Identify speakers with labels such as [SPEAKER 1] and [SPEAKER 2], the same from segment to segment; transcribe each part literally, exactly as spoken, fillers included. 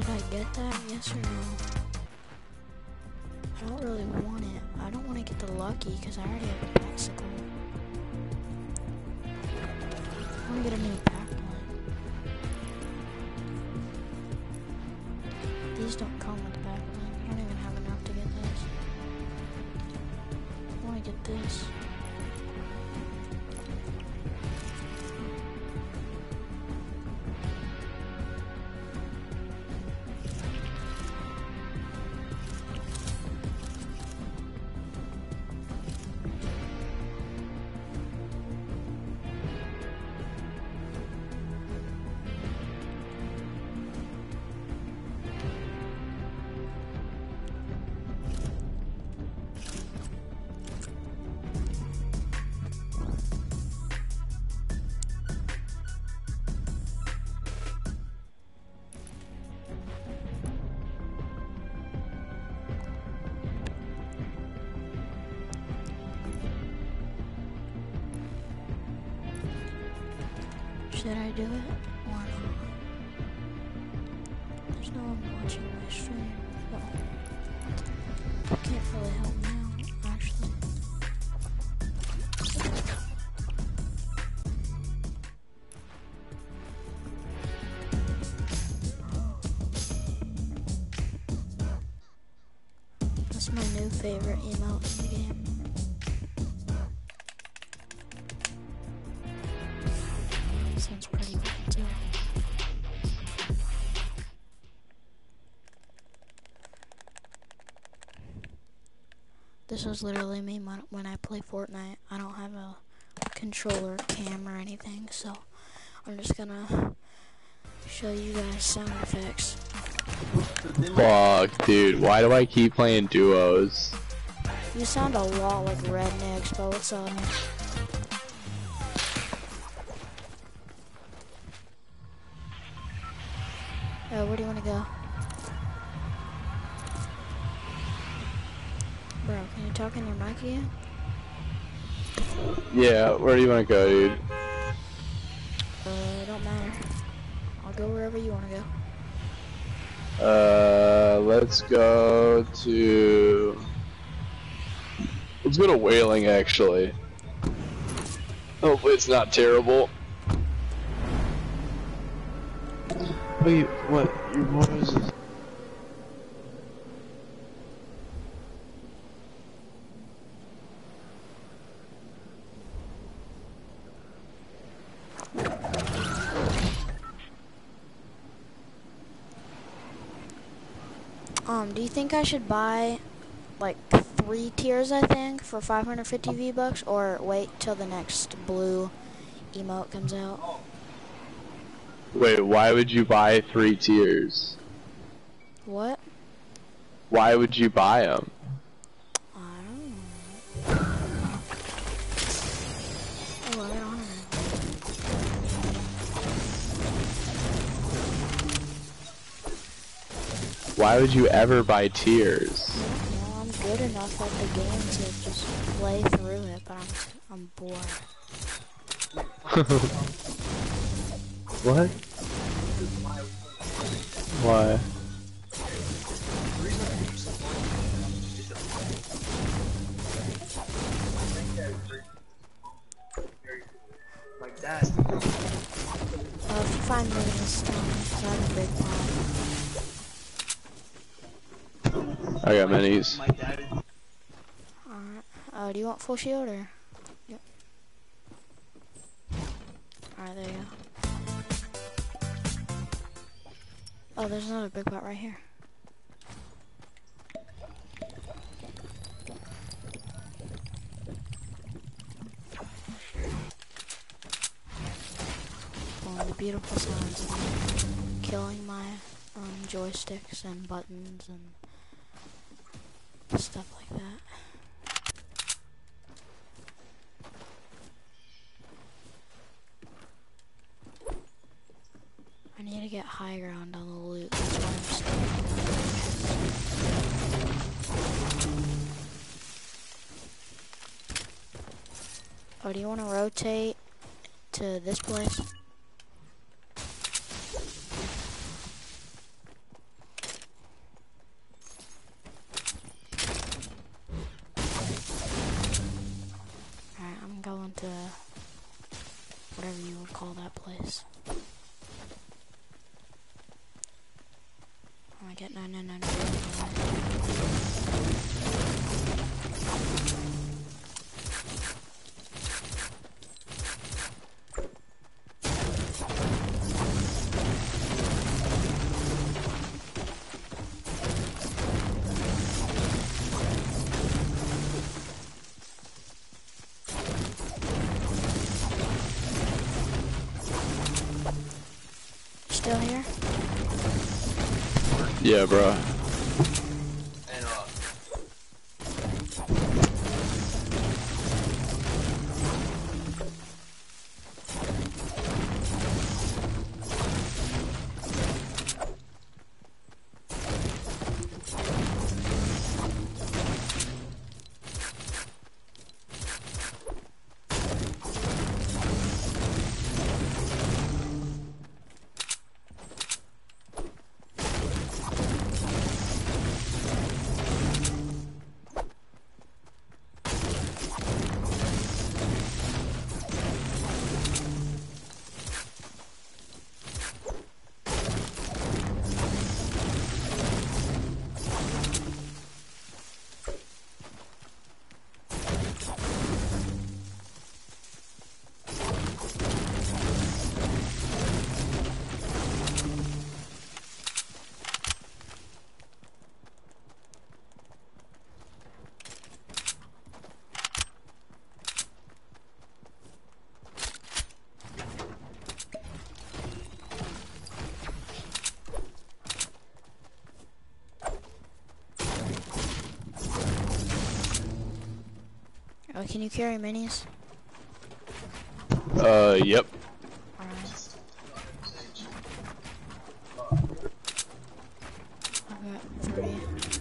[SPEAKER 1] Should I get that? Yes or no? I don't really want it. I don't want to get the lucky because I already have a bicycle. I want to get a new pack plant. These don't come with the pack plant. I don't even have enough to get this. I want to get this. Should I do it or not? There's no one watching my stream. Well, can't really help me out, actually. That's my new favorite emote in the game. Sounds pretty cool too. This is literally me when I play Fortnite. I don't have a controller, cam, or anything, so I'm just gonna show you guys sound effects.
[SPEAKER 2] Fuck, dude. Why do I keep playing duos?
[SPEAKER 1] You sound a lot like Rednecks, but what's up? Uh, where do you want to go? Bro, can you talk in your mic again?
[SPEAKER 2] Yeah, where do you want to go, dude?
[SPEAKER 1] Uh, it don't matter. I'll go wherever you want to go.
[SPEAKER 2] Uh, let's go to... Let's go to Whaling, actually. Hopefully it's not terrible. Wait, what? Your voice is...
[SPEAKER 1] Um, do you think I should buy, like, three tiers, I think, for five hundred fifty V-Bucks, or wait till the next blue emote comes out?
[SPEAKER 2] Wait, why would you buy three tiers?
[SPEAKER 1] What?
[SPEAKER 2] Why would you buy them?
[SPEAKER 1] I don't know. Oh, I don't know.
[SPEAKER 2] Why would you ever buy tiers?
[SPEAKER 1] Well, I'm good enough at the game to just play through it, but I'm, I'm bored.
[SPEAKER 2] What? Why?
[SPEAKER 3] Like that.
[SPEAKER 1] Uh, if you find me in this town, because I have a big pot.
[SPEAKER 2] I got minis.
[SPEAKER 3] My dad is
[SPEAKER 1] Alright. Uh, do you want full shield or? Yep. Alright, there you go. Oh, there's another big pot right here. One of the beautiful sounds of killing my um, joysticks and buttons and stuff like that. I need to get high ground on the loot. That's why I'm staying. Oh, do you want to rotate to this place? I get nine nine nine. Still here?
[SPEAKER 2] Yeah, bro.
[SPEAKER 3] And uh,
[SPEAKER 1] Oh, can you carry minis?
[SPEAKER 2] Uh, yep.
[SPEAKER 1] Alright. I've got three.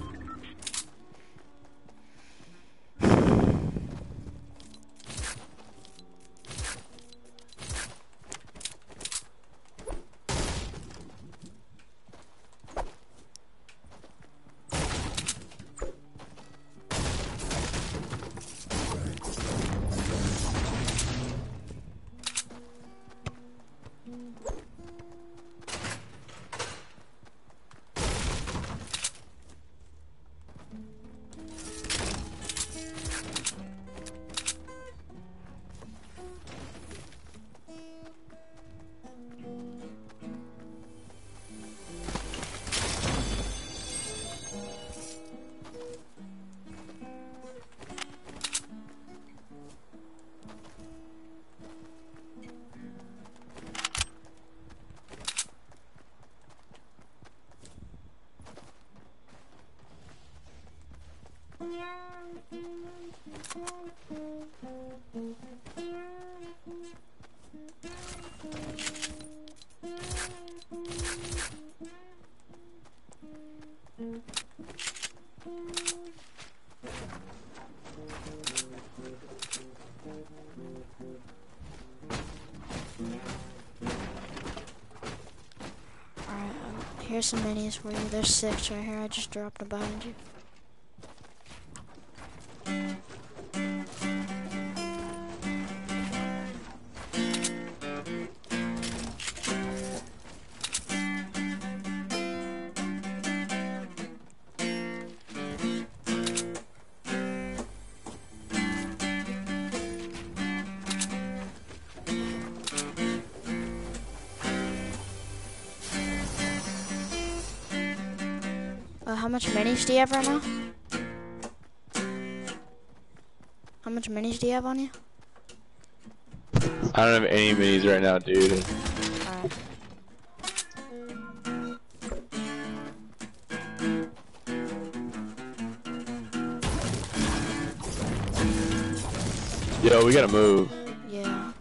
[SPEAKER 1] Alright, um, here's some minis for you. There's six right here. I just dropped them behind you. Uh, how much minis do you have right now? How much minis do you have on you?
[SPEAKER 2] I don't have any minis right now, dude.
[SPEAKER 1] Alright.
[SPEAKER 2] Yo, we gotta move.
[SPEAKER 1] Yeah.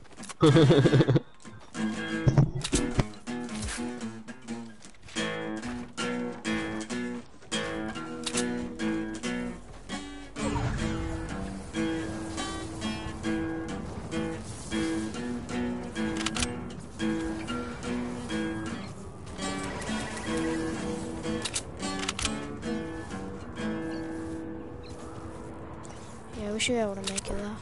[SPEAKER 1] Yeah, we should be able to make it though.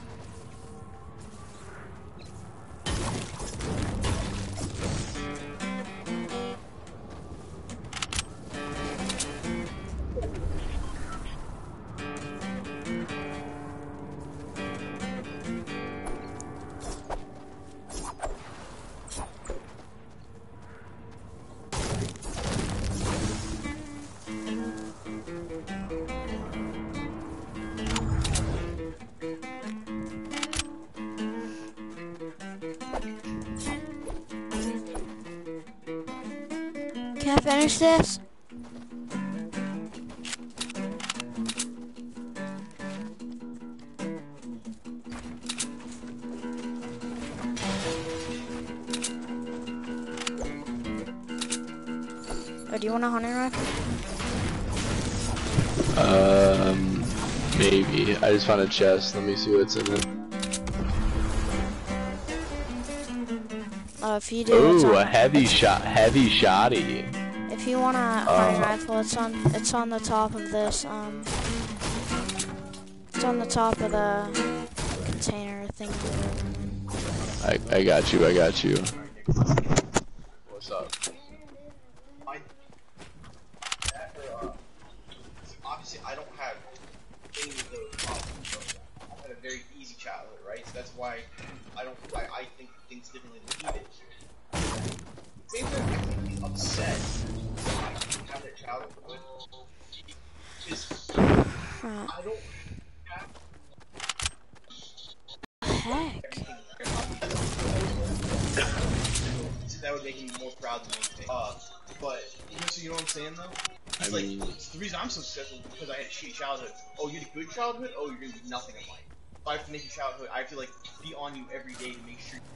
[SPEAKER 1] Can I finish this? Or do you want a hunting rifle?
[SPEAKER 2] Um, maybe. I just found a chest. Let me see what's in it.
[SPEAKER 1] Uh, if you do, it's
[SPEAKER 2] Ooh,
[SPEAKER 1] on,
[SPEAKER 2] a heavy shot, heavy shotty.
[SPEAKER 1] if you want a
[SPEAKER 2] Oh.
[SPEAKER 1] hunting rifle, it's on, it's on the top of this. Um, it's on the top of the container thing.
[SPEAKER 2] I, I got you. I got you. What's up?
[SPEAKER 3] I, uh, obviously, I don't have any of those problems. I've had a very easy childhood, right? So that's why I don't. I, I think things differently than he did. Same thing. I think he's upset that I didn't have that childhood. Because I don't have
[SPEAKER 1] Heck.
[SPEAKER 3] so that would make me more proud than anything. Uh, but you know, so you know what I'm saying though? It's
[SPEAKER 2] I
[SPEAKER 3] like
[SPEAKER 2] mean-
[SPEAKER 3] it's the reason I'm so successful is because I had a shitty childhood. Oh, you had a good childhood? Oh, you're gonna be nothing in life. If I have to make your childhood, I have to like be on you every day to make sure.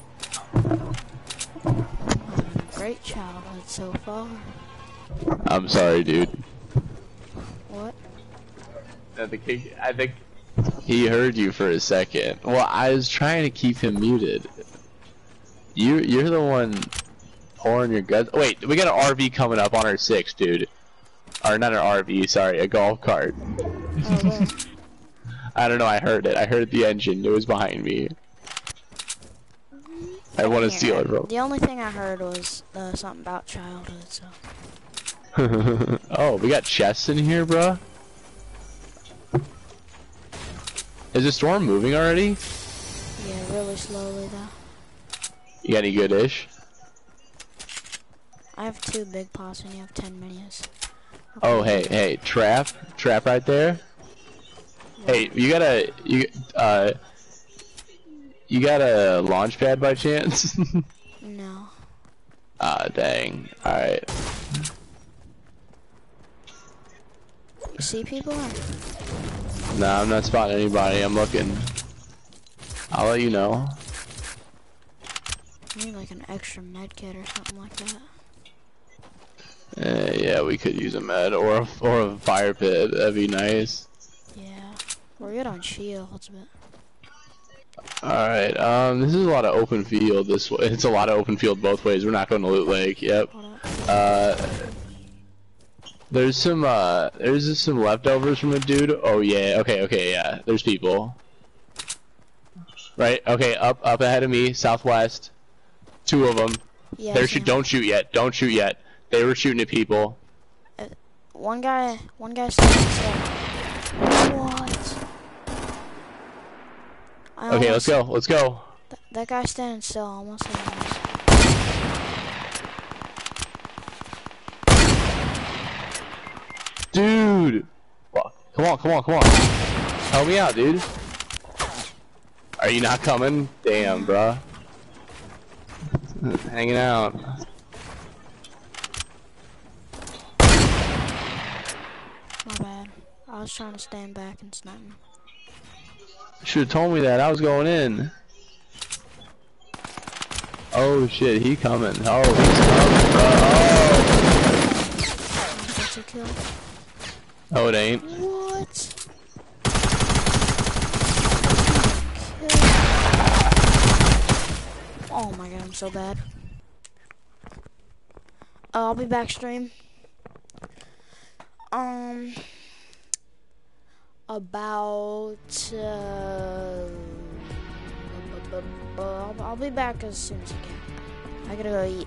[SPEAKER 1] Great childhood so far.
[SPEAKER 2] I'm sorry, dude.
[SPEAKER 1] What?
[SPEAKER 2] I think he, I think he heard you for a second. Well, I was trying to keep him muted. You, you're the one pouring your guts. Wait, we got an R V coming up on our six, dude. Or not an R V, sorry, a golf cart.
[SPEAKER 1] Oh, where?
[SPEAKER 2] I don't know. I heard it. I heard the engine. It was behind me. I want to
[SPEAKER 1] Here,
[SPEAKER 2] steal it, bro.
[SPEAKER 1] The only thing I heard was uh, something about childhood, so.
[SPEAKER 2] Oh, we got chests in here, bro. Is the storm moving already?
[SPEAKER 1] Yeah, really slowly though.
[SPEAKER 2] You got any good-ish?
[SPEAKER 1] I have two big pots and you have ten minis.
[SPEAKER 2] Oh, hey, hey, trap, trap right there. Hey, you got a you uh you got a launch pad by chance?
[SPEAKER 1] No.
[SPEAKER 2] Ah, dang. All right.
[SPEAKER 1] You see people? Or?
[SPEAKER 2] Nah, I'm not spotting anybody. I'm looking. I'll let you know.
[SPEAKER 1] I need like an extra med kit or something like that.
[SPEAKER 2] Uh, yeah, we could use a med or a, or a fire pit. That'd be nice.
[SPEAKER 1] Yeah. We're good on shields, but.
[SPEAKER 2] Alright, um, this is a lot of open field this way. It's a lot of open field both ways. We're not going to Loot Lake, yep. Uh, there's some, uh, there's just some leftovers from a dude. Oh yeah, okay, okay, yeah, there's people. Right, okay, up, up ahead of me, southwest. Two of them.
[SPEAKER 1] Yeah.
[SPEAKER 2] They're shoot, don't shoot yet, don't shoot yet. They were shooting at people.
[SPEAKER 1] Uh, one guy, one guy standing still. What? I
[SPEAKER 2] Okay,
[SPEAKER 1] almost,
[SPEAKER 2] let's go, let's go.
[SPEAKER 1] Th that guy standing still almost hit us.
[SPEAKER 2] Dude! Well, come on, come on, come on. Help me out, dude. Are you not coming? Damn, bruh. Hanging out.
[SPEAKER 1] My bad. I was trying to stand back and snipe him.
[SPEAKER 2] Should have told me that. I was going in. Oh shit, he coming. Oh, he's coming, bro.
[SPEAKER 1] That's a kill.
[SPEAKER 2] Oh. Oh, it ain't.
[SPEAKER 1] What? Oh my god, I'm so bad. Uh, I'll be back stream. Um, about uh, I'll, I'll be back as soon as I can. I gotta go eat.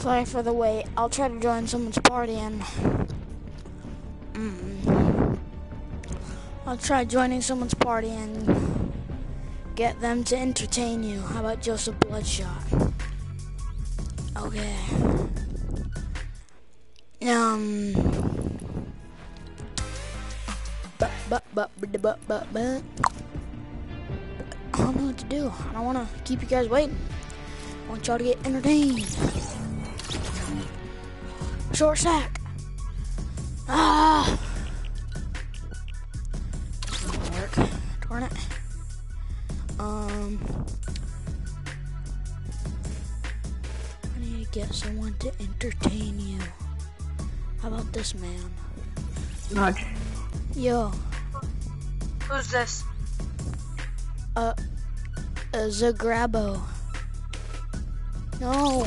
[SPEAKER 1] Sorry for the wait. I'll try to join someone's party and... Mm. I'll try joining someone's party and get them to entertain you. How about Joseph Bloodshot? Okay. Um... But, but, but, but, but, but, but... I don't know what to do. I don't want to keep you guys waiting. I want y'all to get entertained. Short sack. Ah. Doesn't work. Darn it. Um. I need to get someone to entertain you. How about this man?
[SPEAKER 4] Nudge.
[SPEAKER 1] Yo.
[SPEAKER 4] Who's this?
[SPEAKER 1] Uh. Uh, Zagrabo. No.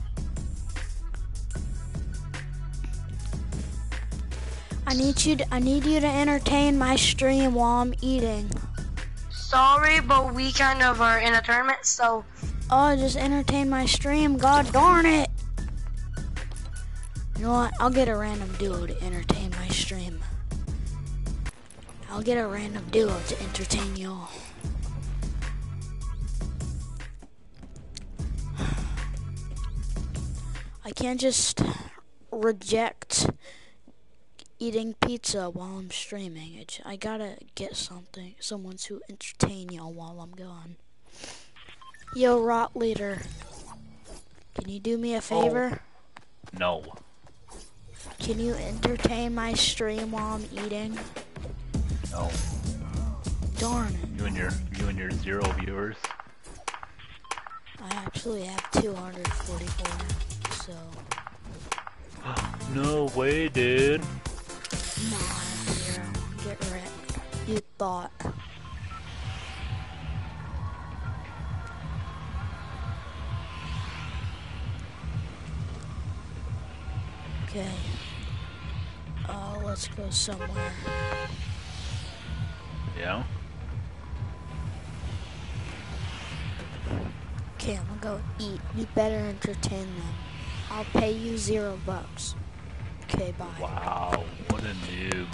[SPEAKER 1] I need you to, I need you to entertain my stream while I'm eating.
[SPEAKER 4] Sorry, but we kind of are in a tournament, so...
[SPEAKER 1] Oh, just entertain my stream. God darn it. You know what? I'll get a random duo to entertain my stream. I'll get a random duo to entertain y'all. I can't just reject eating pizza while I'm streaming. It, I gotta get something, someone to entertain y'all while I'm gone. Yo, Rot Leader, can you do me a favor?
[SPEAKER 5] Oh. No.
[SPEAKER 1] Can you entertain my stream while I'm eating?
[SPEAKER 5] No.
[SPEAKER 1] Darn it.
[SPEAKER 5] You and your you and your zero viewers.
[SPEAKER 1] I actually have two hundred forty-four, so...
[SPEAKER 5] No way, dude.
[SPEAKER 1] No, I have zero. Get wrecked. You thought. Okay. Uh, let's go somewhere.
[SPEAKER 5] Yeah.
[SPEAKER 1] Okay, I'm gonna go eat. You better entertain them. I'll pay you zero bucks. Okay, bye.
[SPEAKER 5] Wow, what a noob.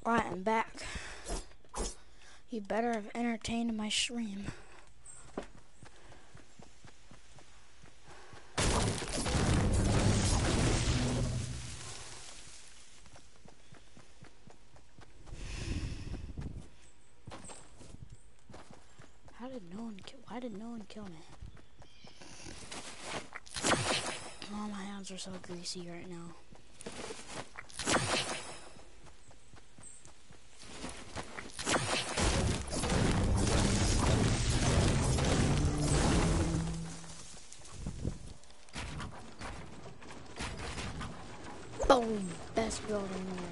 [SPEAKER 1] Right, I'm back. You better have entertained my stream. How did no one kill? Why did no one kill me? Oh, my hands are so greasy right now. Boom! Best builder in the world.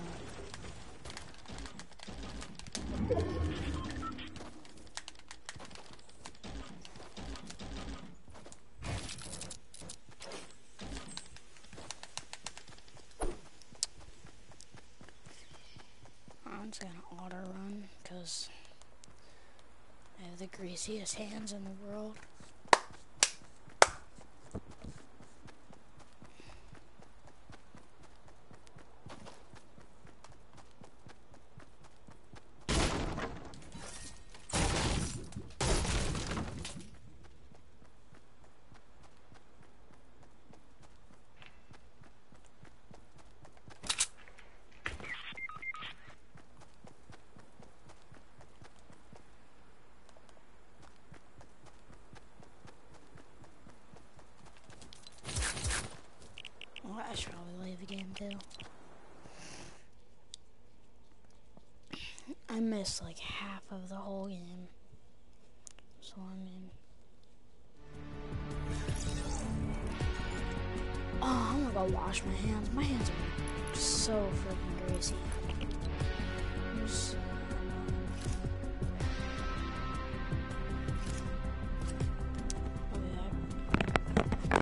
[SPEAKER 1] I'm just gonna auto run because I have the greasiest hands in the world. Well, I should probably leave the game too. I missed like half of the whole game. So I mean, oh, I'm gonna go wash my hands. My hands are so freaking greasy. I'm just, I'll be back.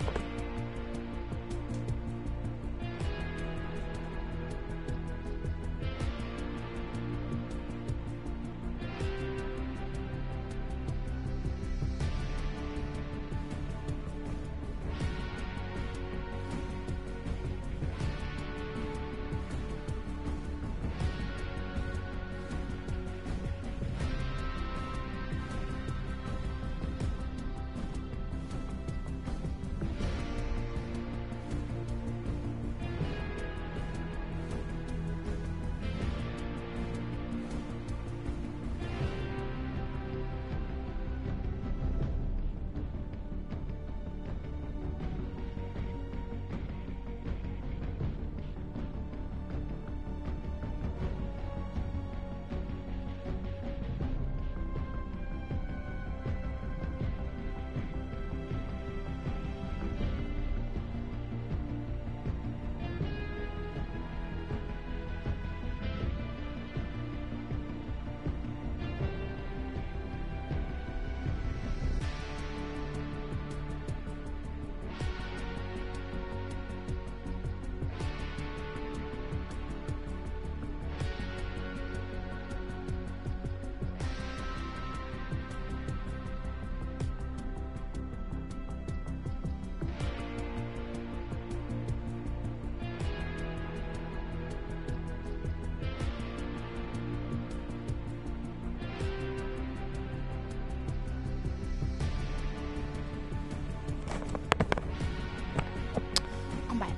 [SPEAKER 1] I'm back.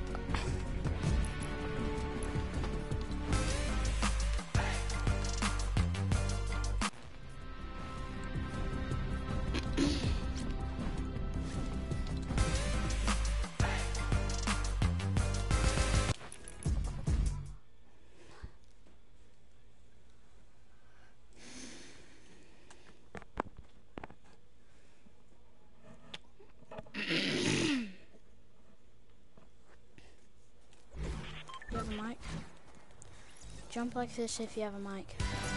[SPEAKER 1] You have a mic? Jump like this if you have a mic.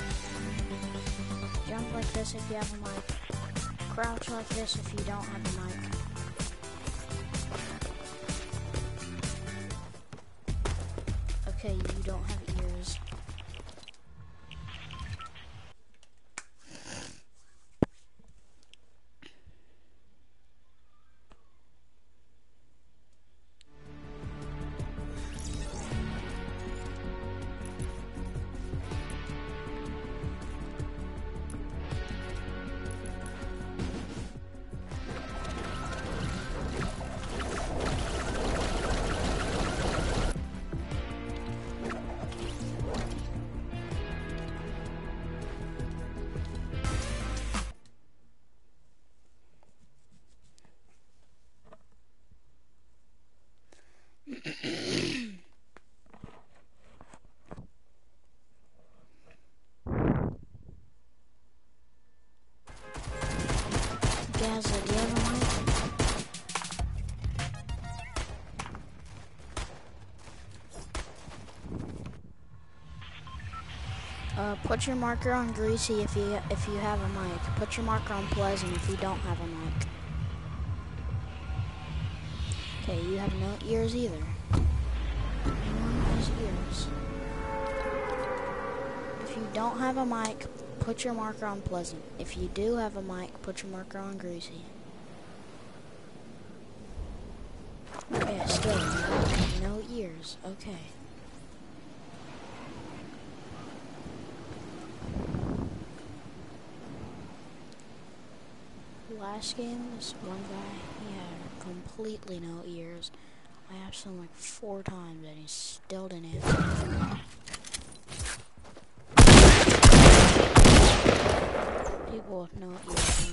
[SPEAKER 1] Jump like this if you have a mic. Crouch like this if you don't have a mic. Okay, you don't have ears. Uh, put your marker on greasy if you if you have a mic. Put your marker on pleasant if you don't have a mic. Okay, you have no ears either. Anyone has ears. If you don't have a mic, put your marker on pleasant. If you do have a mic, put your marker on greasy. Okay, still no ears. Okay. Last game, this one guy, he had completely no ears. I asked him like four times and he still didn't answer. People with no ears.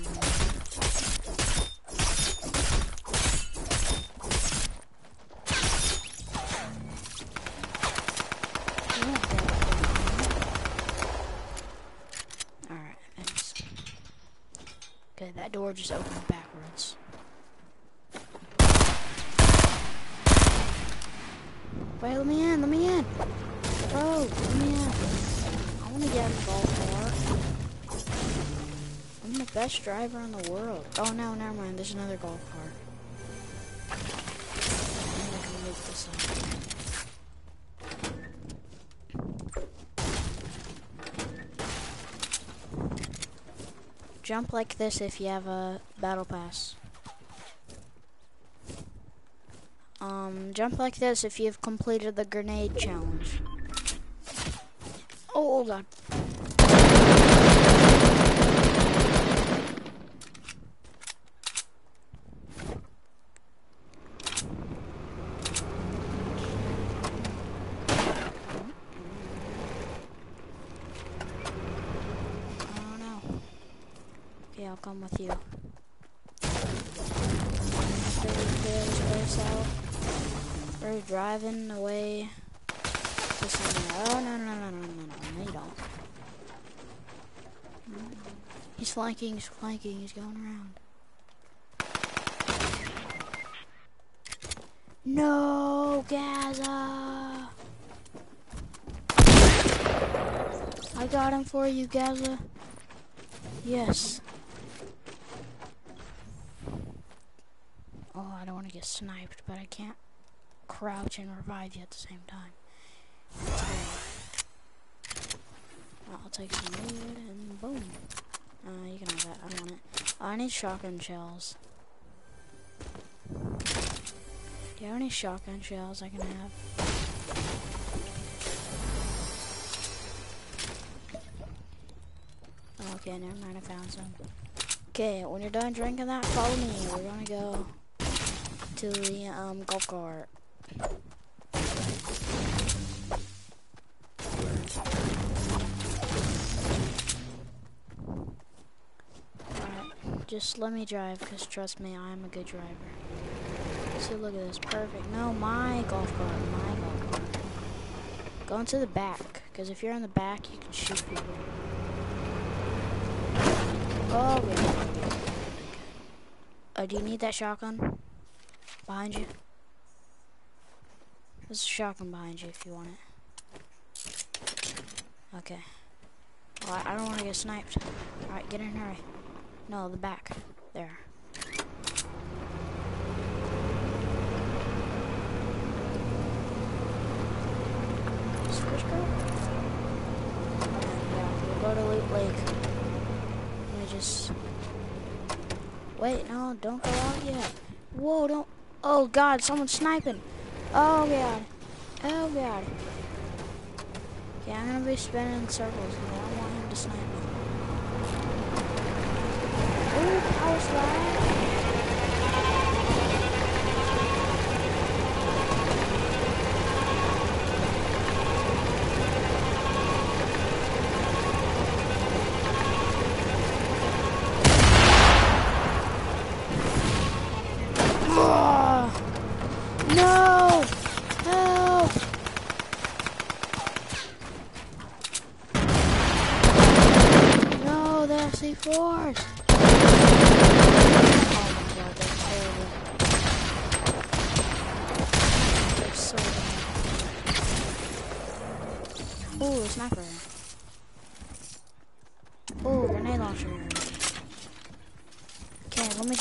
[SPEAKER 1] Alright, thanks. Okay, that door just opened backwards. Wait, let me in, let me in! Bro, let me in. I wanna get in the golf cart. I'm the best driver in the world. Oh no, never mind, there's another golf cart. I'm gonna move this up. Jump like this if you have a battle pass. Um, jump like this if you've completed the grenade challenge. Oh, God. Oh, no. Okay, I'll come with you. We're driving away to somewhere. Oh, no, no, no, no, no, no, no, you don't. He's flanking, he's flanking, he's going around. No, Gaza! I got him for you, Gaza. Yes. Oh, I don't want to get sniped, but I can't crouch and revive you at the same time. I'll take some wood and boom. Uh, you can have that. I don't want it. Oh, I need shotgun shells. Do you have any shotgun shells I can have? Oh, okay, never mind. I found some. Okay, when you're done drinking that, follow me. We're gonna go to the um golf cart. Alright, just let me drive, because trust me, I'm a good driver. So look at this, perfect. No, my golf cart, my golf cart. Go into the back, because if you're in the back, you can shoot people. Oh, yeah. Uh, do you need that shotgun? Behind you? There's a shotgun behind you if you want it. Okay. Well, I, I don't want to get sniped. Alright, get in, hurry. No, the back. There. Switch girl? Yeah, we'll go to Loot Lake. Let me just... Wait, no, don't go out yet. Whoa, don't... Oh, God, someone's sniping. Oh, God. Oh, God. Okay, I'm gonna be spinning in circles. I don't want him to snipe me. Ooh, power slide. No! Help! No, they're C fours! Oh my god, they're terrible. They're so bad. Ooh, a sniper.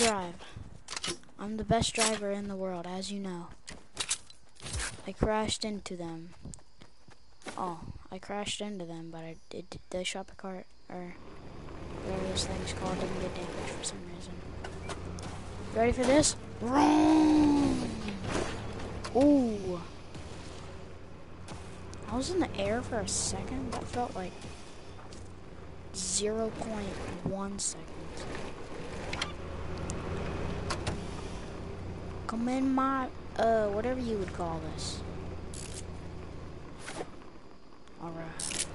[SPEAKER 1] drive. I'm the best driver in the world, as you know. I crashed into them. Oh, I crashed into them, but I did the shopping cart, or whatever this thing's called, didn't get damaged for some reason. You ready for this? Vroom! Ooh. I was in the air for a second. That felt like zero point one seconds. Come in my, uh, whatever you would call this. Alright.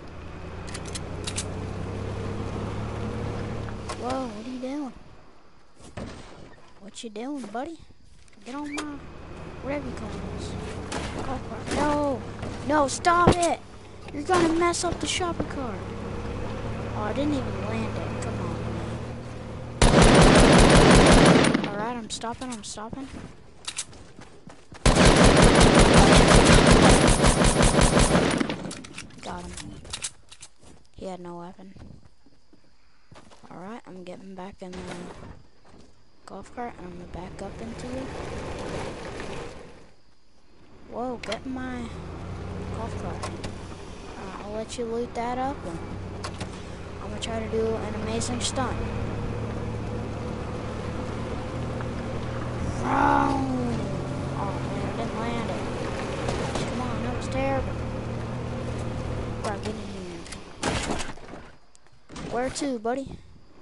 [SPEAKER 1] Whoa, what are you doing? What you doing, buddy? Get on my, whatever you call this. Golf cart. No! No, stop it! You're gonna mess up the shopping cart. Oh, I didn't even land it. Come on, man. Alright, I'm stopping, I'm stopping. Got him. He had no weapon. Alright, I'm getting back in the golf cart and I'm gonna back up into you. Whoa, get in my golf cart. Alright, I'll let you loot that up and I'm gonna try to do an amazing stunt. Oh man, I didn't land it. Come on, that was terrible. Alright, get in here. Where to, buddy?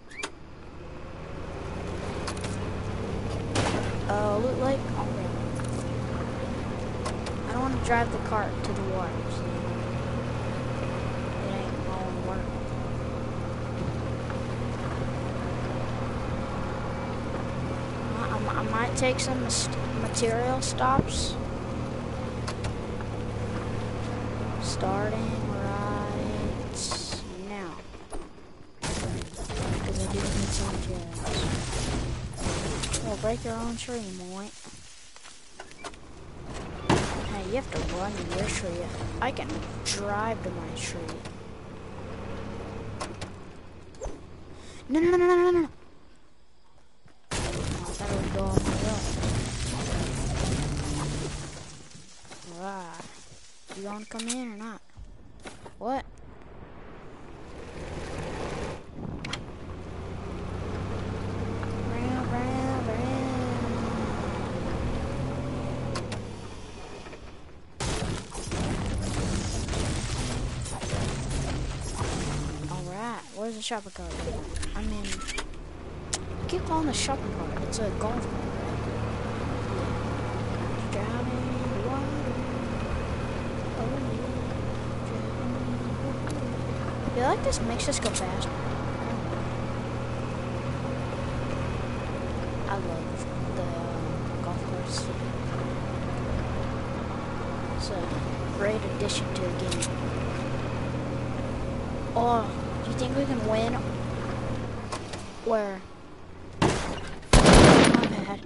[SPEAKER 1] Uh, loot lake? Oh, really? I don't want to drive the cart to the water, so it ain't gonna work. I, I might take some material stops. Starting right now. Because I do need some materials. Well, break your own tree, boy. Hey, you have to run to your tree. I can drive to my tree. No, no, no, no, no, no. Oh, I thought it would go on my road. Alright. You gonna come in or not? What? Round, round, round. Alright, where's the shopping cart? I mean, I keep calling the shopping cart. It's a golf cart, right? Yeah. Driving the water. I feel like this makes us go faster. I love the uh, golf course. It's a great addition to the game. Oh, do you think we can win? Where? My bad.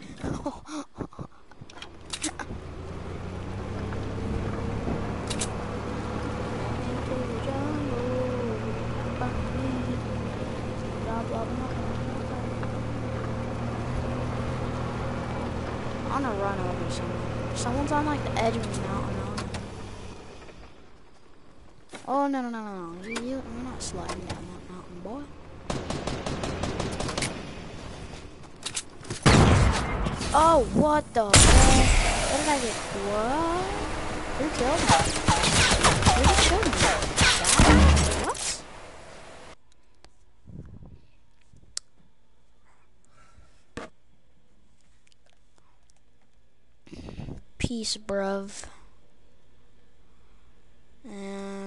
[SPEAKER 1] I'm gonna run over someone. Someone's on like the edge of the mountain. Oh no no no no no! You, you you're not sliding down that mountain, boy. Oh what the heck? What did I get? What? Who killed me? Who just killed me? That? What? Peace, bruv. And